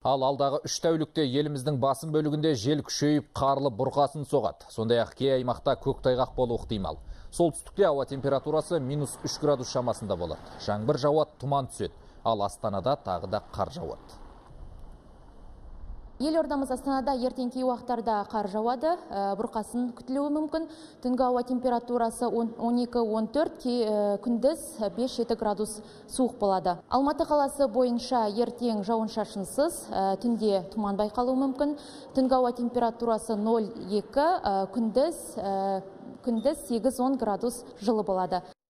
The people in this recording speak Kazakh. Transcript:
Ал алдағы 3 тәулікте еліміздің басым бөлігінде жел күшейіп, қарлы бұрқасын соғады. Сондай-ақ кей аймақта көктайғақ болуы ықтимал. Солтүстікте ауа температурасы -3 градус шамасында болады. Жаңбыр жауады, тұман түседі. Ал Астанада тағы да қар жауады. Елордамыз Астанада ертең кей уақыттарда қар жауады, бұрқасын күтілуі мүмкін. Түнгі ауа температурасы 12-14, күндіз 5-7 градус суық болады. Алматы қаласы бойынша ертең жауын-шашынсыз, түнде тұман байқалуы мүмкін. Түнгі ауа температурасы 0-2, күндіз 8-10 градус жылы болады.